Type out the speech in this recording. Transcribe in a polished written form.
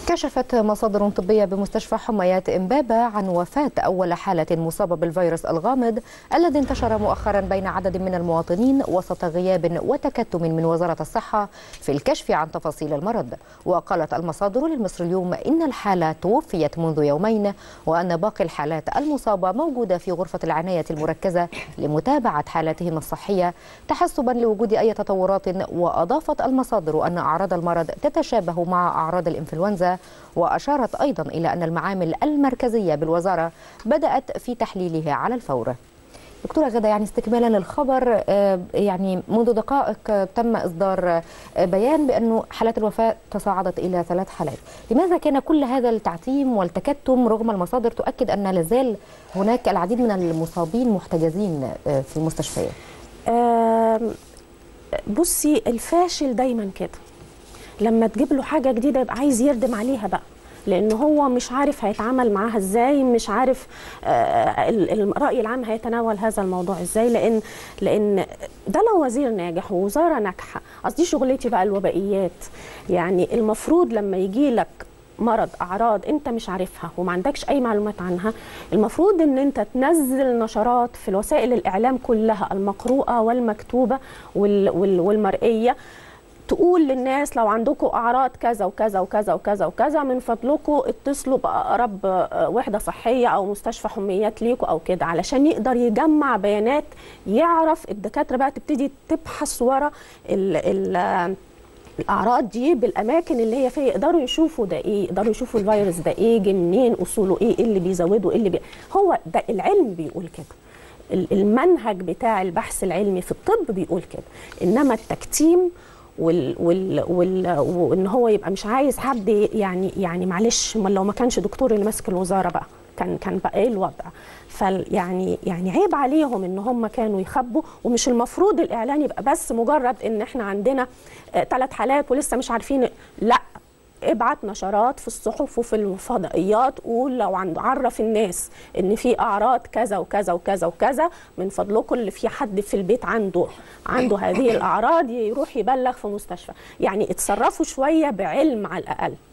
كشفت مصادر طبية بمستشفى حميات إمبابة عن وفاة أول حالة مصابة بالفيروس الغامض الذي انتشر مؤخرا بين عدد من المواطنين وسط غياب وتكتم من وزارة الصحة في الكشف عن تفاصيل المرض. وقالت المصادر للمصري اليوم إن الحالة توفيت منذ يومين، وأن باقي الحالات المصابة موجودة في غرفة العناية المركزة لمتابعة حالاتهم الصحية تحسبا لوجود أي تطورات. وأضافت المصادر أن أعراض المرض تتشابه مع أعراض الإنفلونزا، وأشارت أيضا إلى أن المعامل المركزية بالوزارة بدأت في تحليله على الفور. دكتورة غدا، يعني استكمالا للخبر، يعني منذ دقائق تم إصدار بيان بأنه حالات الوفاة تصاعدت إلى 3 حالات. لماذا كان كل هذا التعتيم والتكتم رغم المصادر تؤكد أن لازال هناك العديد من المصابين محتجزين في المستشفيات؟ بصي، الفاشل دايما كده، لما تجيب له حاجة جديدة يبقى عايز يردم عليها بقى، لأنه هو مش عارف هيتعامل معاها ازاي، مش عارف الرأي العام هيتناول هذا الموضوع ازاي. لأن ده لو وزير ناجح ووزارة ناجحة، قصدي شغلتي بقى الوبائيات، يعني المفروض لما يجي لك مرض، أعراض أنت مش عارفها وما عندكش أي معلومات عنها، المفروض أن أنت تنزل نشرات في الوسائل الإعلام كلها المقروءة والمكتوبة والمرئية، تقول للناس لو عندكم أعراض كذا وكذا وكذا وكذا وكذا من فضلكم اتصلوا بأقرب وحدة صحية أو مستشفى حميات ليكم أو كده، علشان يقدر يجمع بيانات، يعرف الدكاترة بقى تبتدي تبحث ورا الأعراض دي بالأماكن اللي هي فيها، يقدروا يشوفوا ده إيه، يقدروا يشوفوا الفيروس ده إيه، جه منين، أصوله إيه، اللي بيزوده، اللي هو ده العلم بيقول كده، المنهج بتاع البحث العلمي في الطب بيقول كده. إنما التكتيم وان هو يبقى مش عايز حد، يعني معلش، لو ما كانش دكتور اللي ماسك الوزاره بقى كان بقى ايه الوضع؟ يعني عيب عليهم ان هم كانوا يخبوا. ومش المفروض الاعلان يبقى بس مجرد ان احنا عندنا 3 حالات ولسه مش عارفين، لا، ابعت نشرات في الصحف وفي الفضائيات، قول لو عرف الناس ان في اعراض كذا وكذا وكذا وكذا، من فضلكم اللي في حد في البيت عنده هذه الاعراض يروح يبلغ في مستشفى. يعني اتصرفوا شويه بعلم على الاقل.